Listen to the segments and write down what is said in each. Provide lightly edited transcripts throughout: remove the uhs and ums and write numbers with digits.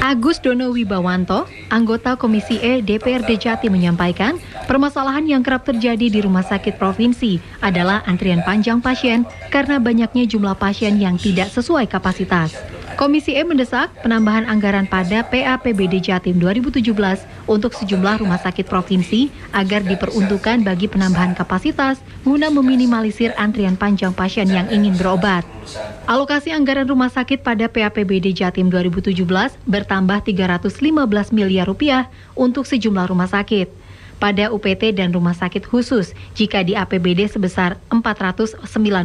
Agus Dono Wibawanto, anggota Komisi E DPRD Jatim menyampaikan, permasalahan yang kerap terjadi di rumah sakit provinsi adalah antrian panjang pasien karena banyaknya jumlah pasien yang tidak sesuai kapasitas. Komisi E mendesak penambahan anggaran pada PAPBD Jatim 2017 untuk sejumlah rumah sakit provinsi agar diperuntukkan bagi penambahan kapasitas guna meminimalisir antrian panjang pasien yang ingin berobat. Alokasi anggaran rumah sakit pada PAPBD Jatim 2017 bertambah 315 miliar rupiah untuk sejumlah rumah sakit. Pada UPT dan rumah sakit khusus, jika di APBD sebesar 494,4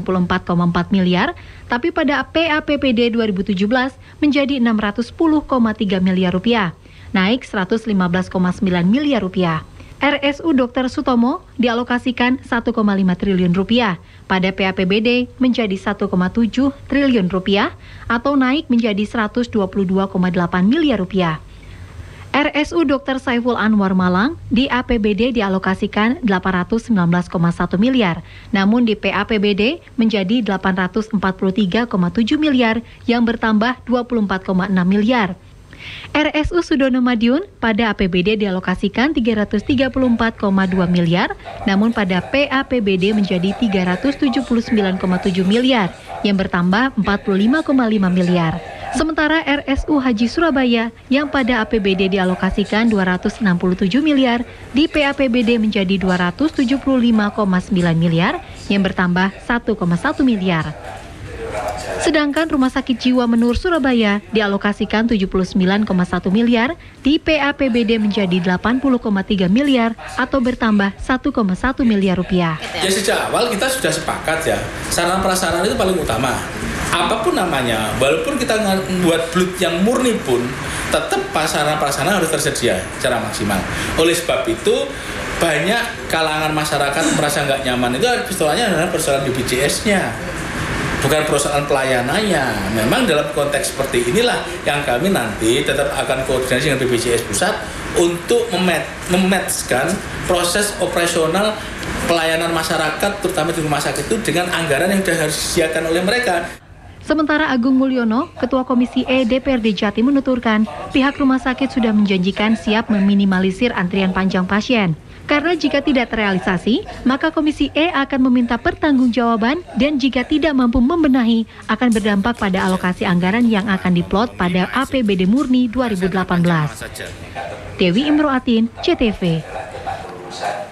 miliar, tapi pada PAPBD 2017 menjadi 610,3 miliar rupiah, naik 115,9 miliar rupiah. RSU Dr. Sutomo dialokasikan 1,5 triliun rupiah, pada PAPBD menjadi 1,7 triliun rupiah atau naik menjadi 122,8 miliar rupiah. RSU Dr. Saiful Anwar Malang di APBD dialokasikan 819,1 miliar, namun di PAPBD menjadi 843,7 miliar yang bertambah 24,6 miliar. RSU Sudono Madiun pada APBD dialokasikan 334,2 miliar, namun pada PAPBD menjadi 379,7 miliar yang bertambah 45,5 miliar. Sementara RSU Haji Surabaya yang pada APBD dialokasikan 267 miliar, di PAPBD menjadi 275,9 miliar yang bertambah 1,1 miliar. Sedangkan Rumah Sakit Jiwa Menur Surabaya dialokasikan 79,1 miliar, di PAPBD menjadi 80,3 miliar atau bertambah 1,1 miliar rupiah. Ya sejak awal kita sudah sepakat ya, sarana prasarana itu paling utama. Apapun namanya, walaupun kita membuat blut yang murni pun, tetap sarana-prasarana harus tersedia secara maksimal. Oleh sebab itu, banyak kalangan masyarakat merasa nggak nyaman. Itu persoalannya adalah persoalan BPJS-nya, bukan persoalan pelayanannya. Memang dalam konteks seperti inilah yang kami nanti tetap akan koordinasi dengan BPJS Pusat untuk mematchkan proses operasional pelayanan masyarakat, terutama di rumah sakit itu, dengan anggaran yang sudah harus disediakan oleh mereka. Sementara Agung Mulyono, Ketua Komisi E DPRD Jatim menuturkan, pihak rumah sakit sudah menjanjikan siap meminimalisir antrian panjang pasien. Karena jika tidak terrealisasi, maka Komisi E akan meminta pertanggungjawaban dan jika tidak mampu membenahi, akan berdampak pada alokasi anggaran yang akan diplot pada APBD Murni 2018. Dewi Imroatin, CTV.